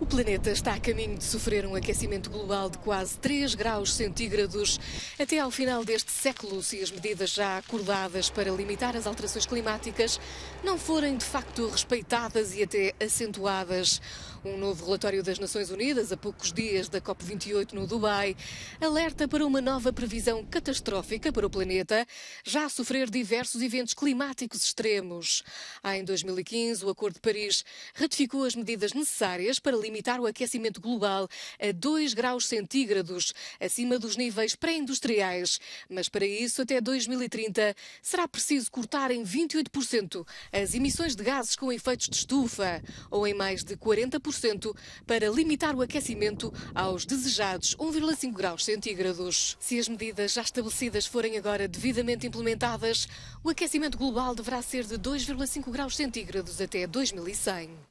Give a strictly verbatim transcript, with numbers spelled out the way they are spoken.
planeta está a caminho de sofrer um aquecimento global de quase três graus centígrados até ao final deste século, se as medidas já acordadas para limitar as alterações climáticas não forem de facto respeitadas e até acentuadas. Um novo relatório das Nações Unidas, a poucos dias da COP vinte e oito no Dubai, alerta para uma nova previsão catastrófica para o planeta, já a sofrer diversos eventos climáticos extremos. Há em dois mil e quinze, o Acordo de Paris ratificou as medidas necessárias para limitar o aquecimento global a dois graus centígrados, acima dos níveis pré-industriais. Mas para isso, até dois mil e trinta, será preciso cortar em vinte e oito por cento as emissões de gases com efeitos de estufa, ou em mais de quarenta por cento para limitar o aquecimento aos desejados um vírgula cinco graus centígrados. Se as medidas já estabelecidas forem agora devidamente implementadas, o aquecimento global deverá ser de dois vírgula cinco graus centígrados até dois mil e cem.